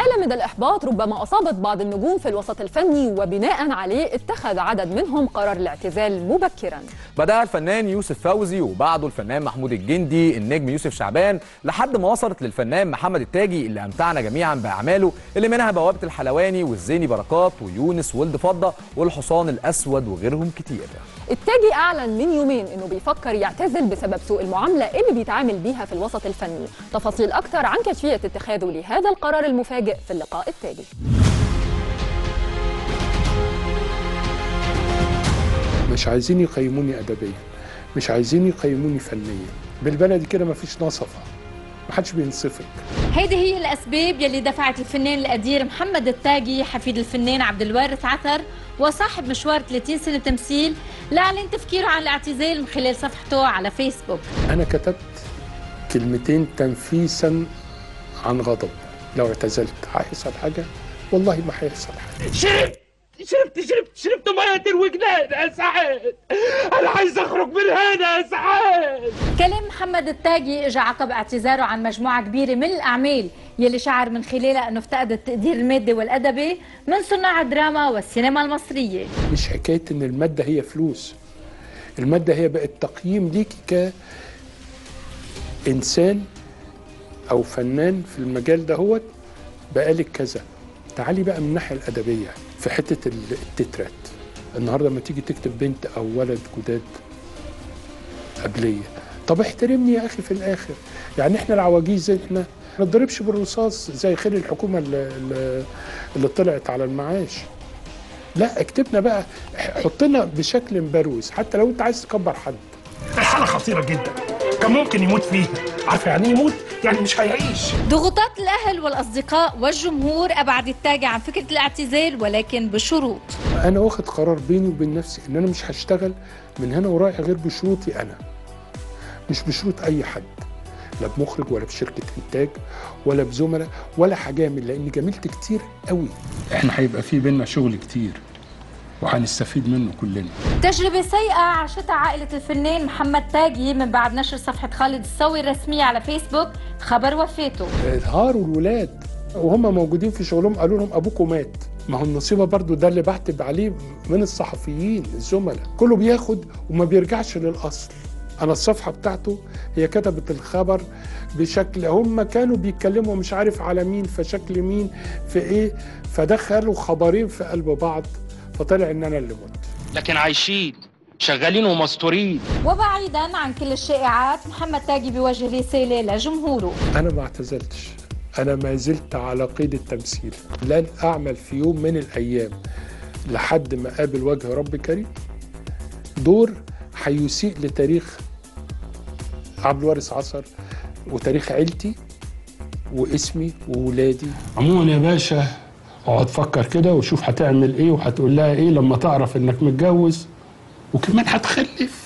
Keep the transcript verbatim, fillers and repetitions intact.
حالة من الإحباط ربما أصابت بعض النجوم في الوسط الفني، وبناء عليه اتخذ عدد منهم قرار الاعتزال مبكرا. بدأ الفنان يوسف فوزي وبعده الفنان محمود الجندي، النجم يوسف شعبان، لحد ما وصلت للفنان محمد التاجي اللي أمتعنا جميعا بأعماله اللي منها بوابة الحلواني والزيني بركات ويونس ولد فضة والحصان الأسود وغيرهم كتير. التاجي أعلن من يومين إنه بيفكر يعتزل بسبب سوء المعاملة اللي بيتعامل بيها في الوسط الفني. تفاصيل أكتر عن كيفية اتخاذه لهذا القرار المفاجئ في اللقاء التالي. مش عايزين يقيموني أدبيا، مش عايزين يقيموني فنيا، بالبلدي كده مفيش نصفة، محدش بينصفك. هيدي هي الأسباب يلي دفعت الفنان القدير محمد التاجي حفيد الفنان عبد الوارث عثر وصاحب مشوار ثلاثين سنة تمثيل لأعلن تفكيره عن الاعتزال من خلال صفحته على فيسبوك. أنا كتبت كلمتين تنفيسا عن غضب، لو اعتزلت هيحصل حاجة؟ والله ما هيحصل حاجة. شربت شربت شربت شربت مية الوجدان يا سعاد، أنا عايز أخرج من هنا يا سعاد. كلام محمد التاجي اجى عقب اعتذاره عن مجموعة كبيرة من الأعمال يلي شعر من خلالها أنه افتقد التقدير المادي والأدبي من صناع الدراما والسينما المصرية. مش حكاية إن المادة هي فلوس، المادة هي بقت تقييم ليكي كإنسان أو فنان في المجال دهوت، بقالك كذا. تعالي بقى من الناحية الأدبية في حتة التترات. النهارده لما تيجي تكتب بنت أو ولد جداد قبلية، طب احترمني يا أخي في الآخر. يعني إحنا العواجيز إحنا ما نضربش بالرصاص زي خير الحكومة اللي, اللي طلعت على المعاش. لا، اكتبنا بقى، حطنا بشكل مبروز حتى لو أنت عايز تكبر حد. رسالة خطيرة جدا، كان ممكن يموت فيها. عارفة يعني يموت؟ يعني مش هيعيش. ضغوطات الأهل والأصدقاء والجمهور أبعد التاجي عن فكرة الاعتزال، ولكن بشروط. أنا واخد قرار بيني وبين نفسي إن أنا مش هشتغل من هنا ورايح غير بشروطي أنا، مش بشروط أي حد، لا بمخرج ولا بشركة إنتاج ولا بزملاء ولا هجامل، لأن جاملت كتير قوي. إحنا هيبقى في بينا شغل كتير وهنستفيد منه كلنا. تجربة سيئة عاشتها عائلة الفنان محمد تاجي من بعد نشر صفحة خالد الصاوي الرسمية على فيسبوك خبر وفاته. هاروا الولاد وهم موجودين في شغلهم، قالوا لهم أبوكم مات. ما هو النصيبة برضو ده اللي بكتب عليه من الصحفيين الزملاء، كله بياخد وما بيرجعش للأصل. أنا الصفحة بتاعته هي كتبت الخبر بشكل هم كانوا بيتكلموا مش عارف على مين، فشكل مين في إيه، فدخلوا خبرين في قلب بعض، فطلع ان انا اللي مت. لكن عايشين شغالين ومستورين. وبعيدا عن كل الشائعات، محمد تاجي بيوجه رساله لجمهوره. انا ما اعتزلتش، انا ما زلت على قيد التمثيل، لن اعمل في يوم من الايام لحد ما اقابل وجه رب كريم دور هيسيء لتاريخ عبد الوارث عثر وتاريخ عيلتي واسمي وولادي. عموما يا باشا اقعد فكر كده وشوف هتعمل ايه وهتقول لها ايه لما تعرف انك متجوز وكمان هتخلف.